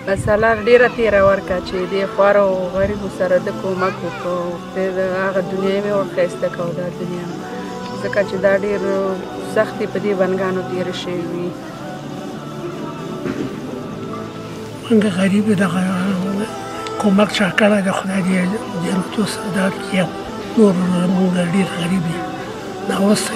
مسله ډېره تېره ورکړه چې دې خوارو غریبو سره د کومک وکړو هغه دنیا مې ور ښایسته کړو دا دنیا ځکه چې دا ډېر سختې په دې بنګانو تېرې شوې وي موږ غریب دغه کومک چا کړی د خدای دې جنتو سعادت کړي نور موږ ډېر غریب یو ناوستی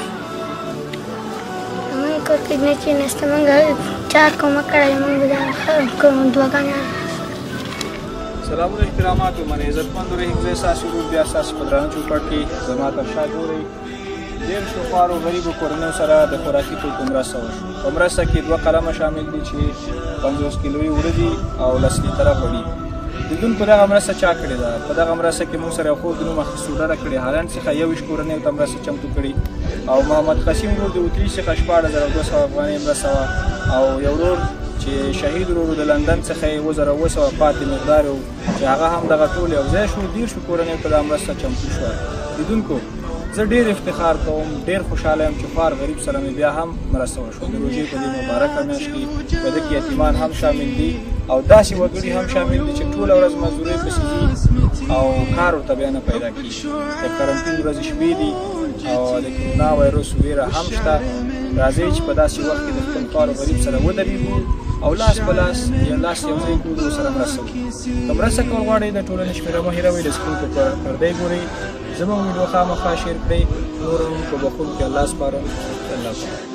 موږ کور کې نه کېناستو موږ چا کومک کړی موږ دعاګانې سلامونه احترامات من عزتمندو رحیم زه ستاسو ورور بیا ستاسو په درانه چوکاټ کې زما تر شا ګورئ ډېر شو خوارو غریبو کورنیو سره د خوراکي توکو مرسته وشوه په مرسته کې 2 قلمه شامل دي چې 50 کیلوي اوړه دي او 10 لیټره غوړي لیدونکو دغه مرسته چا کړې ده په دغه مرسته کې موږ سره یو خوږ د نوم اخیستو ډډه کړې هالند څخه 21 کورنیو ته مرسته چمتو کړي او محمد قسیم ورور د اتریش څخه 14200 افغانۍ مرسته وه او یو ورور چې شهید ورور د لندن څخه یې 2200 پاتې مقدار و چې هغه هم دغه ټول یو ځای شو 10 کورنیو ته دا مرسته چمتو شوه لیدونکو زه ډېر افتخار کوم ډېر خوشحاله یم چې خوار غریب سره مې بیا هم مرسته وشوه د روژې په دې مبارکه میاشت کې په ده کې یتیمان هم شامل دي او داسې وګړي هم شامل دي چې ټوله ورځ مزدورۍ پسې ځي او کار ورته بیا نه پیدا کېږي د کرنټین ورځې شپې دي او د کرونا وایرس ویره هم شته راځئ چې په داسې وخت کې د خپل خوار غریب سره ودرېږو او لاس په لاس یا لاس یو ځای کړو د سره مرسته وکړو که مرسته کول غواړئ د ټولنې شمېره مه هېروئ د سکرین په پردی ګورئ زموږ ویډیو خامخا شیر کړئ نور هم په بخښونکي الله سپارم الله